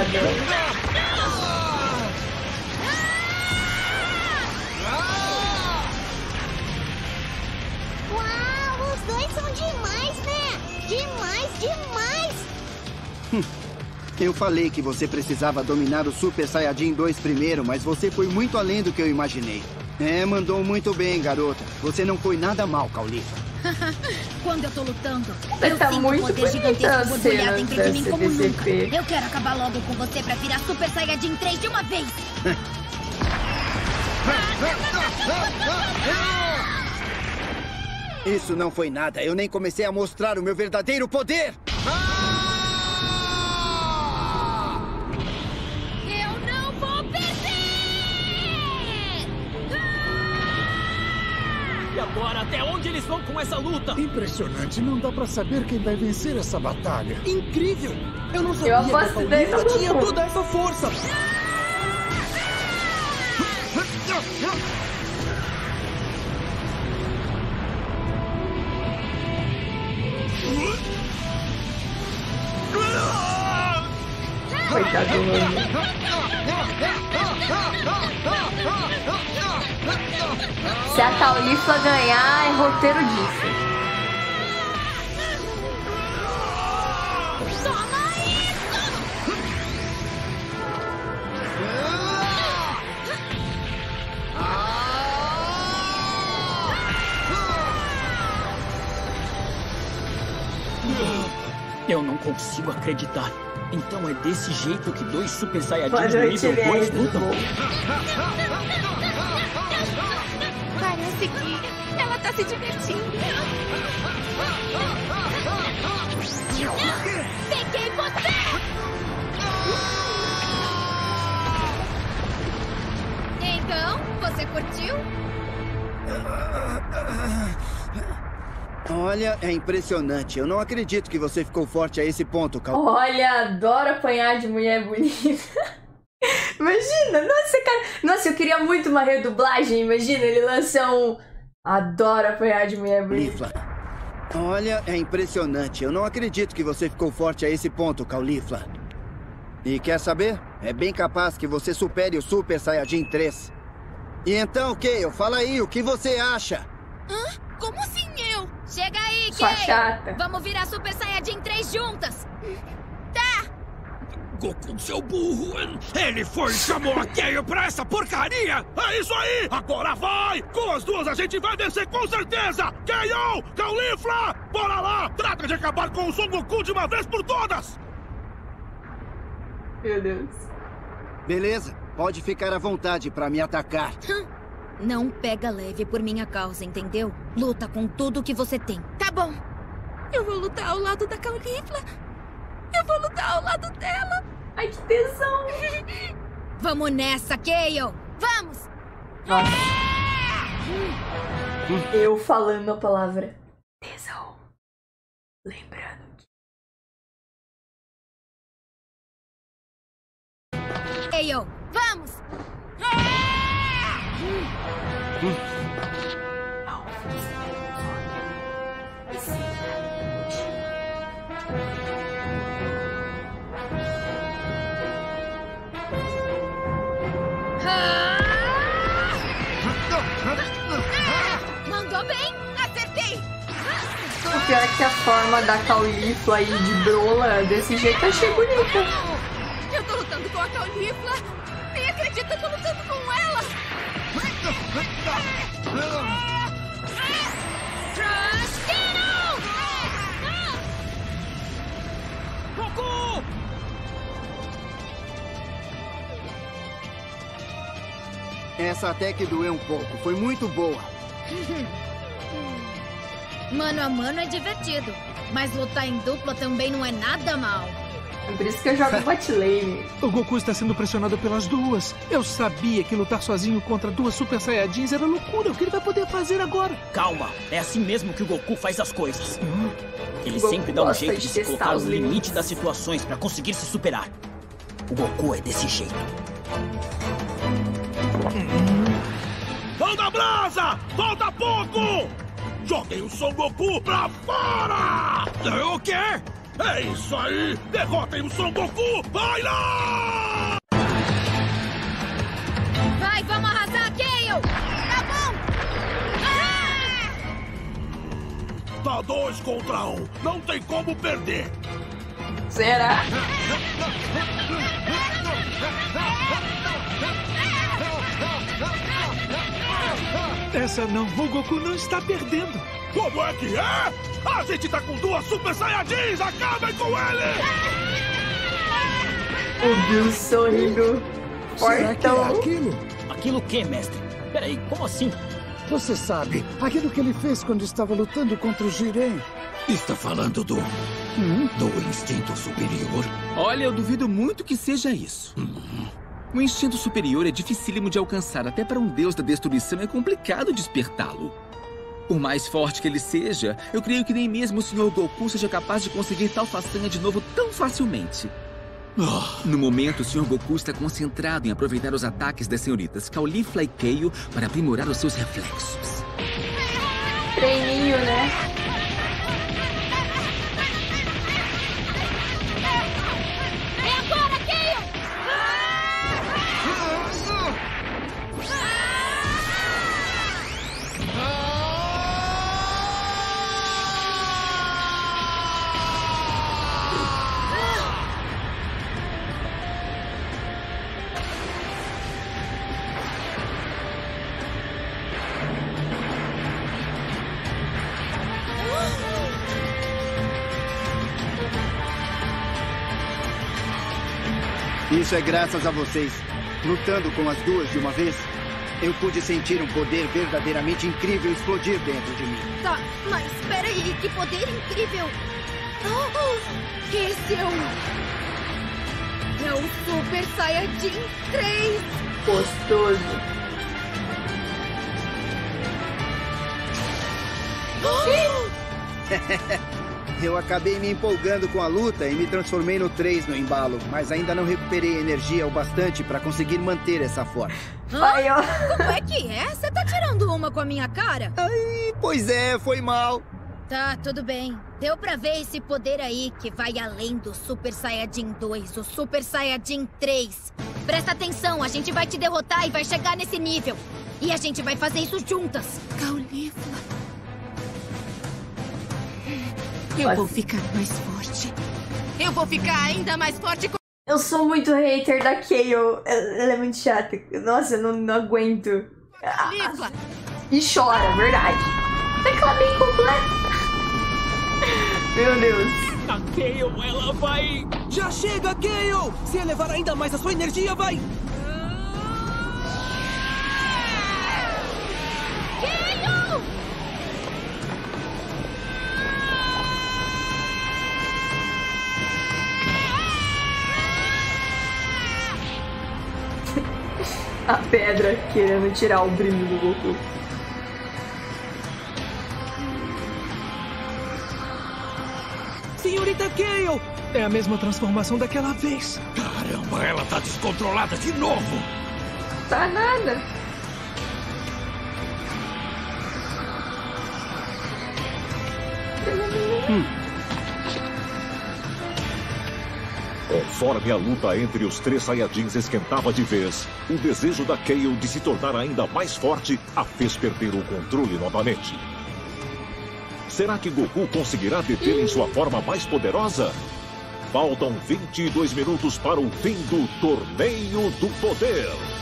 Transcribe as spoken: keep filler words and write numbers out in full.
Coitadão. Uau, os dois são demais, né? Demais, demais! Hum, eu falei que você precisava dominar o Super Saiyajin dois primeiro, mas você foi muito além do que eu imaginei. É, mandou muito bem, garota. Você não foi nada mal, Caulifla. Quando eu tô lutando, Mas eu tá sinto muito um poder gigantesco borbulhar dentro de mim como C nunca. P. Eu quero acabar logo com você pra virar Super Saiyajin três de uma vez. Isso não foi nada. Eu nem comecei a mostrar o meu verdadeiro poder. Eu não vou perder! E agora, até onde eles vão com essa luta? Impressionante, não dá pra saber quem vai vencer essa batalha. Incrível! Eu não sabia Eu que a aposto dez Caulifla no tinha Goku. toda essa força. Coitado do Lando. Se a Caulifla ganhar, é roteiro disso. Toma isso! Eu não consigo acreditar. Então é desse jeito que dois Super Boa Saiyajins no noite, nível dois Elias. lutam? Parece que ela tá se divertindo. Peguei você! Então, você curtiu? Olha, é impressionante. Eu não acredito que você ficou forte a esse ponto, Cal. Olha, adoro apanhar de mulher bonita. Imagina, nossa, cara. Nossa, eu queria muito uma redublagem. Imagina, ele lança um. Adoro apanhar de mulher bonita. Caulifla. Olha, é impressionante. Eu não acredito que você ficou forte a esse ponto, Caulifla. E quer saber? É bem capaz que você supere o Super Saiyajin três. E então, Kayle, fala aí, o que você acha? Hã? Como assim eu? Chega aí, Sua Kayle! chata. Vamos virar Super Saiyajin três juntas! Tá! Goku, seu burro! Ele foi e chamou a Kayle pra essa porcaria! É isso aí! Agora vai! Com as duas a gente vai descer com certeza! Kayle! Caulifla! Bora lá! Trata de acabar com o Son Goku de uma vez por todas! Meu Deus. Beleza, pode ficar à vontade pra me atacar. Não pega leve por minha causa, entendeu? Luta com tudo que você tem. Tá bom. Eu vou lutar ao lado da Caulifla. Eu vou lutar ao lado dela. Ai, que tesão. Vamos nessa, Kayle. Vamos! Nossa. Eu falando a palavra tesão. Lembrando que... Kayle, vamos! Não. Mandou bem! Acertei! O pior é que a forma da Caulifla aí de brola desse jeito eu achei bonita. Eu tô lutando com a Caulifla! Nem acredito, eu tô lutando com ela! Goku! Essa até que doeu um pouco. Foi muito boa. Mano a mano é divertido, mas lutar em dupla também não é nada mal. É por isso que eu jogo botlane. O Goku está sendo pressionado pelas duas. Eu sabia que lutar sozinho contra duas Super Saiyajins era loucura. O que ele vai poder fazer agora? Calma, é assim mesmo que o Goku faz as coisas. Ele Goku sempre dá um gosta jeito de de se testar colocar os no limite limites. das situações pra conseguir se superar. O Goku é desse jeito. Mão da brasa! Falta pouco! Joguem o Son Goku pra fora! O quê? É isso aí! Derrotem o Son Goku! Vai lá! Vai, vamos arrasar, Kaio! Tá bom! Ah! Tá dois contra um. Não tem como perder. Será? Essa não, o Goku não está perdendo. Como é que é? A gente tá com duas Super Saiyajins! Acabem com ele! O Bill sorrindo. Será que é Fortão. aquilo? Aquilo o quê, mestre? Peraí, como assim? Você sabe, aquilo que ele fez quando estava lutando contra o Jiren. Está falando do... Hum? do instinto superior? Olha, eu duvido muito que seja isso. O instinto superior é dificílimo de alcançar. Até para um deus da destruição é complicado despertá-lo. Por mais forte que ele seja, eu creio que nem mesmo o senhor Goku seja capaz de conseguir tal façanha de novo tão facilmente. No momento, o senhor Goku está concentrado em aproveitar os ataques das senhoritas Caulifla e Kaio para aprimorar os seus reflexos. Treininho, né? É agora, Kaio! Isso é graças a vocês. Lutando com as duas de uma vez, eu pude sentir um poder verdadeiramente incrível explodir dentro de mim. Tá, mas peraí, que poder incrível! Oh, esse é o... é o Super Saiyajin três! Gostoso. Eu acabei me empolgando com a luta e me transformei no três no embalo, mas ainda não recuperei energia o bastante para conseguir manter essa forma. Vai, ó. Como é que é? Você tá tirando uma com a minha cara? Ai, pois é, foi mal. Tá, tudo bem. Deu pra ver esse poder aí que vai além do Super Saiyajin dois, o Super Saiyajin três. Presta atenção, a gente vai te derrotar e vai chegar nesse nível. E a gente vai fazer isso juntas. Caulifla. Eu vou ficar mais forte. Eu vou ficar ainda mais forte com... Eu sou muito hater da Kaio. Ela é muito chata. Nossa, eu não, não aguento. Caulifla. E chora, verdade. Daquela bem completa. Meu Deus. A Kaio, ela vai... Já chega, Kaio! Se elevar ainda mais a sua energia, vai... Kaio! A pedra querendo tirar o brilho do Goku. Senhorita Kaio! É a mesma transformação daquela vez. Caramba, ela tá descontrolada de novo! Tá nada. Hum. Conforme a luta entre os três Saiyajins esquentava de vez, o desejo da Kaio de se tornar ainda mais forte a fez perder o controle novamente. Será que Goku conseguirá deter em sua forma mais poderosa? Faltam vinte e dois minutos para o fim do Torneio do Poder.